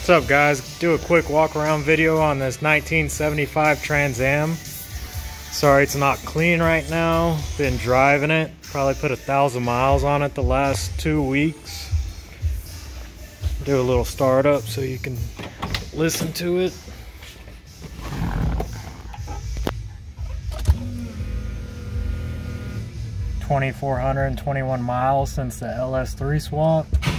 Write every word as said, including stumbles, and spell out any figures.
What's up, guys? Do a quick walk around video on this nineteen seventy-five Trans Am. Sorry it's not clean right now. Been driving it. Probably put a thousand miles on it the last two weeks. Do a little startup so you can listen to it. twenty-four hundred twenty-one miles since the L S three swap.